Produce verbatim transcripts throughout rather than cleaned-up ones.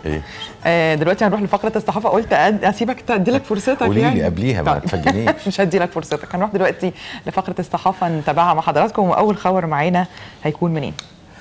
ايه آه دلوقتي هنروح لفقره الصحافه، قلت اسيبك تدي لك فرصتك. قولي يعني لي قبليها ما تفاجئنيش. مش هدي لك فرصتك. هنروح دلوقتي لفقره الصحافه نتابعها مع حضراتكم، واول خبر معانا هيكون منين؟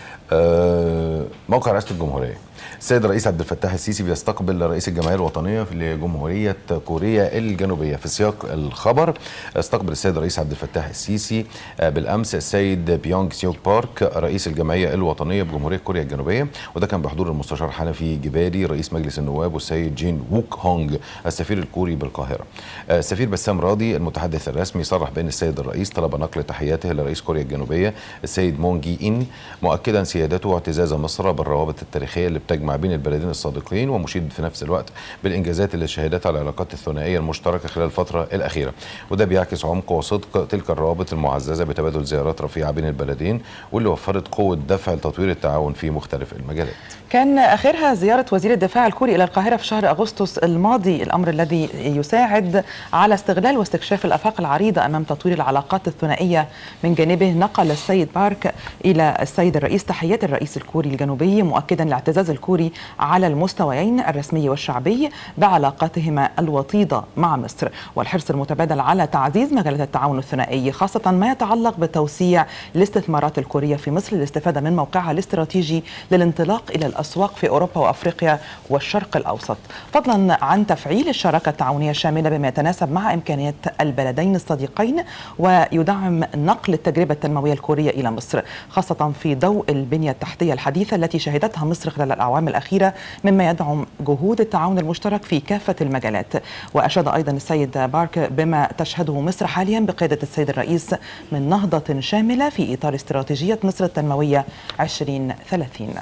آه موقع رئاسه الجمهوريه. السيد الرئيس عبد الفتاح السيسي بيستقبل رئيس الجمعيه الوطنيه لجمهوريه كوريا الجنوبيه. في سياق الخبر، استقبل السيد الرئيس عبد الفتاح السيسي بالامس السيد بيونغ سيوك بارك رئيس الجمعيه الوطنيه بجمهوريه كوريا الجنوبيه، وده كان بحضور المستشار حنفي جبالي رئيس مجلس النواب والسيد جين ووك هونج السفير الكوري بالقاهره. السفير بسام راضي المتحدث الرسمي صرح بان السيد الرئيس طلب نقل تحياته لرئيس كوريا الجنوبيه السيد مون جي ان، مؤكدا سيادته اعتزاز مصر بالروابط التاريخيه اللي بتجمع بين البلدين الصديقين، ومشيد في نفس الوقت بالانجازات اللي شهدتها العلاقات الثنائيه المشتركه خلال الفتره الاخيره، وده بيعكس عمق وصدق تلك الروابط المعززه بتبادل زيارات رفيعه بين البلدين واللي وفرت قوه دفع لتطوير التعاون في مختلف المجالات. كان اخرها زياره وزير الدفاع الكوري الى القاهره في شهر اغسطس الماضي، الامر الذي يساعد على استغلال واستكشاف الافاق العريضه امام تطوير العلاقات الثنائيه. من جانبه نقل السيد بارك الى السيد الرئيس تحيات الرئيس الكوري الجنوبي، مؤكدا الاعتزاز الكوري على المستويين الرسمي والشعبي بعلاقاتهما الوطيده مع مصر، والحرص المتبادل على تعزيز مجالات التعاون الثنائي، خاصه ما يتعلق بتوسيع الاستثمارات الكوريه في مصر للاستفاده من موقعها الاستراتيجي للانطلاق الى الاسواق في اوروبا وافريقيا والشرق الاوسط، فضلا عن تفعيل الشراكه التعاونيه الشامله بما يتناسب مع امكانيات البلدين الصديقين ويدعم نقل التجربه التنمويه الكوريه الى مصر، خاصه في ضوء البنيه التحتيه الحديثه التي شهدتها مصر خلال الاعوام الاخيره، مما يدعم جهود التعاون المشترك في كافه المجالات. واشاد ايضا السيد بارك بما تشهده مصر حاليا بقياده السيد الرئيس من نهضه شامله في اطار استراتيجيه مصر التنمويه عشرين ثلاثين.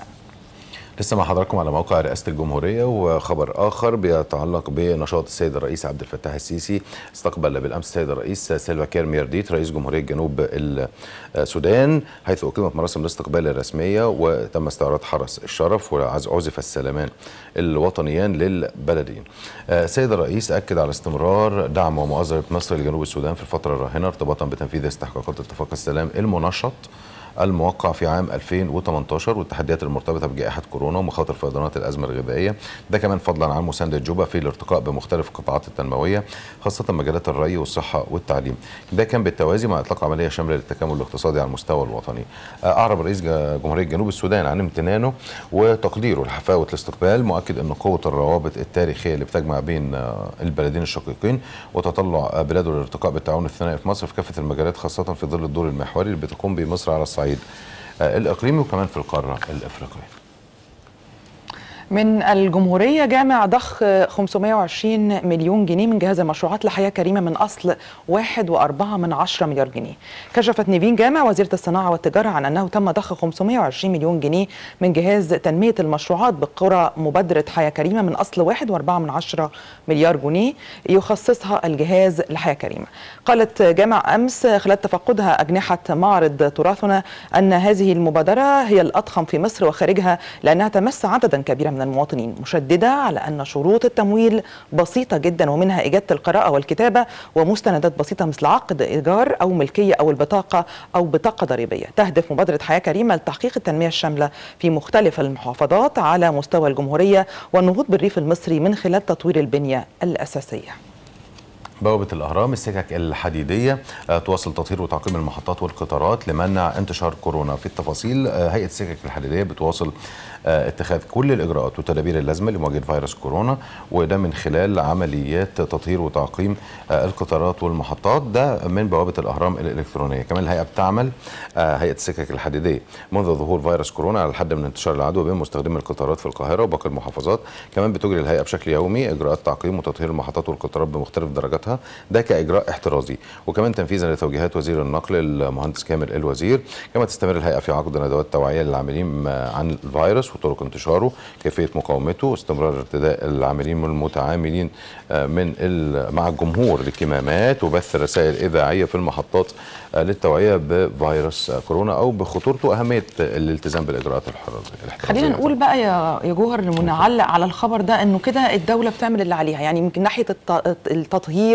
لسه مع حضراتكم على موقع رئاسة الجمهورية، وخبر آخر بيتعلق بنشاط السيد الرئيس عبد الفتاح السيسي. استقبل بالأمس السيد الرئيس سيلفا كير ميرديت رئيس جمهورية جنوب السودان، حيث أقيمت مراسم الاستقبال الرسمية وتم استعراض حرس الشرف وعزف السلمان الوطنيان للبلدين. السيد الرئيس أكد على استمرار دعم ومؤازرة مصر لجنوب السودان في الفترة الراهنة ارتباطا بتنفيذ استحقاقات اتفاق السلام المنشط الموقع في عام ألفين وثمانية عشر والتحديات المرتبطه بجائحه كورونا ومخاطر فيضانات الازمه الغذائيه، ده كمان فضلا عن مسانده جوبا في الارتقاء بمختلف القطاعات التنمويه خاصه مجالات الري والصحه والتعليم. ده كان بالتوازي مع اطلاق عمليه شامله للتكامل الاقتصادي على المستوى الوطني. اعرب رئيس جمهوريه جنوب السودان عن امتنانه وتقديره لحفاوه الاستقبال، مؤكد ان قوه الروابط التاريخيه اللي بتجمع بين البلدين الشقيقين وتطلع بلاده للارتقاء بالتعاون الثنائي في مصر في كافه المجالات، خاصه في ظل الدور المحوري اللي بتقوم به مصر على الصعيد الإقليمي وكمان في القارة الإفريقية. من الجمهورية، جامع ضخ خمسمائة وعشرين مليون جنيه من جهاز المشروعات لحياة كريمة من أصل واحد وأربعة من عشرة مليار جنيه. كشفت نيفين جامع وزيرة الصناعة والتجارة عن أنه تم ضخ خمسمائة وعشرين مليون جنيه من جهاز تنمية المشروعات بقرى مبادرة حياة كريمة من أصل واحد وأربعة من عشرة مليار جنيه يخصصها الجهاز لحياة كريمة. قالت جامع أمس خلال تفقدها أجنحة معرض تراثنا أن هذه المبادرة هي الأضخم في مصر وخارجها لأنها تمس عددا كبيرا من المواطنين، مشددة على أن شروط التمويل بسيطة جدا ومنها إجادة القراءة والكتابة ومستندات بسيطة مثل عقد إيجار أو ملكية أو البطاقة أو بطاقة ضريبية. تهدف مبادرة حياة كريمة لتحقيق التنمية الشاملة في مختلف المحافظات على مستوى الجمهورية والنهوض بالريف المصري من خلال تطوير البنية الأساسية. بوابة الأهرام، السكك الحديدية تواصل تطهير وتعقيم المحطات والقطارات لمنع انتشار كورونا. في التفاصيل، هيئة السكك الحديدية بتواصل اتخاذ كل الإجراءات والتدابير اللازمة لمواجهة فيروس كورونا، وده من خلال عمليات تطهير وتعقيم القطارات والمحطات، ده من بوابة الأهرام الإلكترونية. كمان الهيئة بتعمل هيئة السكك الحديدية منذ ظهور فيروس كورونا على الحد من انتشار العدوى بين مستخدمي القطارات في القاهرة وباقي المحافظات. كمان بتجري الهيئة بشكل يومي إجراءات تعقيم وتطهير المحطات والقطارات بمختلف درجاتها، ده كإجراء احترازي، وكمان تنفيذا لتوجيهات وزير النقل المهندس كامل الوزير. كما تستمر الهيئة في عقد ندوات توعية للعاملين عن الفيروس وطرق انتشاره، كيفية مقاومته، استمرار ارتداء العاملين والمتعاملين من مع الجمهور للكمامات، وبث رسائل إذاعية في المحطات للتوعية بفيروس كورونا أو بخطورته وأهمية الالتزام بالإجراءات الاحترازية. خلينا نقول بقى يا جوهر نعلق على الخبر ده إنه كده الدولة بتعمل اللي عليها، يعني من ناحية التطهير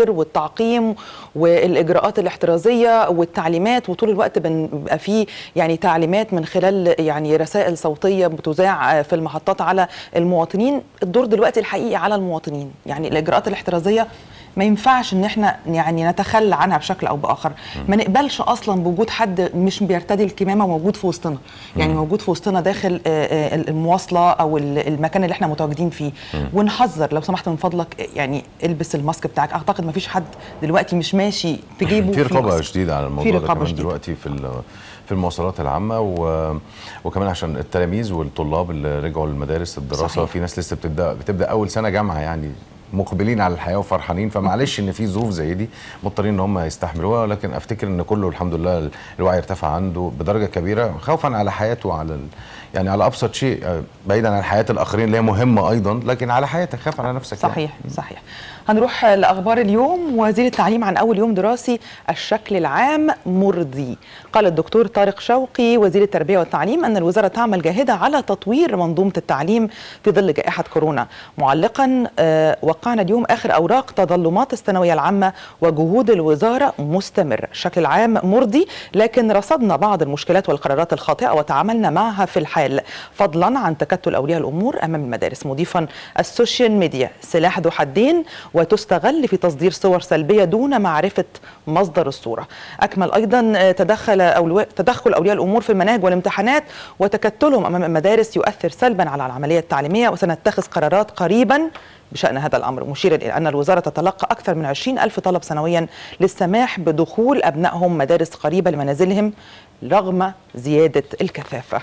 التحضير والتعقيم والاجراءات الاحترازيه والتعليمات، وطول الوقت بيبقى فيه يعني تعليمات من خلال يعني رسائل صوتيه بتذاع في المحطات على المواطنين. الدور دلوقتي الحقيقي على المواطنين، يعني الاجراءات الاحترازيه ما ينفعش ان احنا يعني نتخلى عنها بشكل او باخر. ما نقبلش اصلا بوجود حد مش بيرتدي الكمامه موجود في وسطنا، يعني موجود في وسطنا داخل المواصله او المكان اللي احنا متواجدين فيه. ونحذر لو سمحت من فضلك يعني البس الماسك بتاعك. اعتقد ما فيش حد دلوقتي مش ماشي في جيبه في رقابه شديده على الموضوع ده كمان دلوقتي في في المواصلات العامه، و... وكمان عشان التلاميذ والطلاب اللي رجعوا للمدارس الدراسه. صحيح. في ناس لسه بتبدا بتبدا اول سنه جامعه، يعني مقبلين على الحياه وفرحانين، فمعلش ان في ظروف زي دي مضطرين ان هم يستحملوها، ولكن افتكر ان كله الحمد لله الوعي ارتفع عنده بدرجه كبيره، خوفا على حياته وعلى يعني على ابسط شيء، بعيدا عن حياه الاخرين اللي هي مهمه ايضا، لكن على حياتك خاف على نفسك. صحيح يعني. صحيح. هنروح لاخبار اليوم. وزير التعليم عن اول يوم دراسي الشكل العام مرضي. قال الدكتور طارق شوقي وزير التربيه والتعليم ان الوزاره تعمل جاهده على تطوير منظومه التعليم في ظل جائحه كورونا، معلقا آه وقعنا اليوم اخر اوراق تظلمات الثانويه العامه وجهود الوزاره مستمره. الشكل العام مرضي، لكن رصدنا بعض المشكلات والقرارات الخاطئه وتعاملنا معها في الحال، فضلا عن تكتل اولياء الامور امام المدارس، مضيفا السوشيال ميديا سلاح ذو حدين وتستغل في تصدير صور سلبية دون معرفة مصدر الصورة. أكمل أيضا تدخل أولو... تدخل أولياء الأمور في المناهج والامتحانات وتكتلهم أمام المدارس يؤثر سلبا على العملية التعليمية، وسنتخذ قرارات قريبا بشأن هذا الأمر، مشيرا إلى أن الوزارة تتلقى أكثر من عشرين ألف طلب سنويا للسماح بدخول أبنائهم مدارس قريبة لمنازلهم رغم زيادة الكثافة.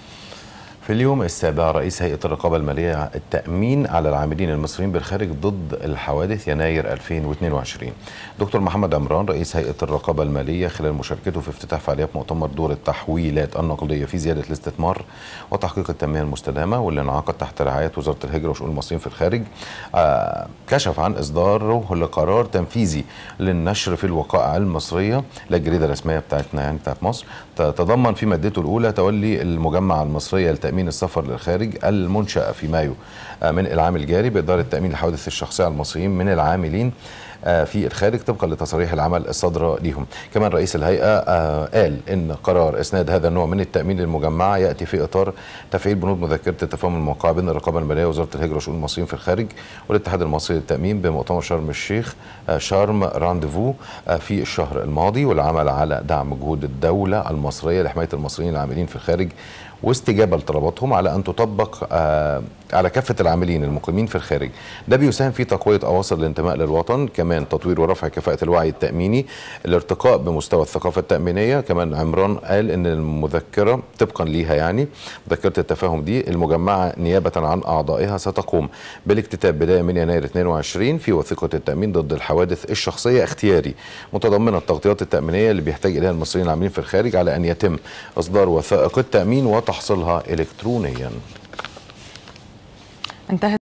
في اليوم السابع رئيس هيئة الرقابة المالية التأمين على العاملين المصريين بالخارج ضد الحوادث يناير ألفين واثنين وعشرين. دكتور محمد عمران رئيس هيئة الرقابة المالية خلال مشاركته في افتتاح فعاليات مؤتمر دور التحويلات النقدية في زيادة الاستثمار وتحقيق التنمية المستدامة، واللي انعقد تحت رعاية وزارة الهجرة وشؤون المصريين في الخارج، آه كشف عن إصداره لقرار تنفيذي للنشر في الوقائع المصرية للجريدة الرسمية بتاعتنا يعني بتاعت مصر، تضمن في مادته الأولى تولي المجمع المصرية لتأمين السفر للخارج المنشأة في مايو من العام الجاري بإدارة تأمين الحوادث الشخصية على المصريين من العاملين في الخارج طبقا لتصاريح العمل الصادرة ليهم. كمان رئيس الهيئة قال إن قرار إسناد هذا النوع من التأمين للمجمعة يأتي في إطار تفعيل بنود مذكرة التفاهم الموقعة بين الرقابة المالية ووزارة الهجرة وشؤون المصريين في الخارج والاتحاد المصري للتأمين بمؤتمر شرم الشيخ شارم رانديفو في الشهر الماضي، والعمل على دعم جهود الدولة المصرية لحماية المصريين العاملين في الخارج واستجابة لطلباتهم على أن تطبق آه على كافة العاملين المقيمين في الخارج. ده بيساهم في تقوية أواصر الانتماء للوطن، كمان تطوير ورفع كفاءة الوعي التأميني، الارتقاء بمستوى الثقافة التأمينية. كمان عمران قال إن المذكرة طبقا ليها يعني مذكرة التفاهم دي المجمعة نيابة عن أعضائها ستقوم بالاكتتاب بداية من يناير اثنين وعشرين في وثيقة التأمين ضد الحوادث الشخصية اختياري، متضمنة التغطيات التأمينية اللي بيحتاج إليها المصريين العاملين في الخارج على أن يتم إصدار وثائق التأمين وتحصيلها إلكترونيا. انتهت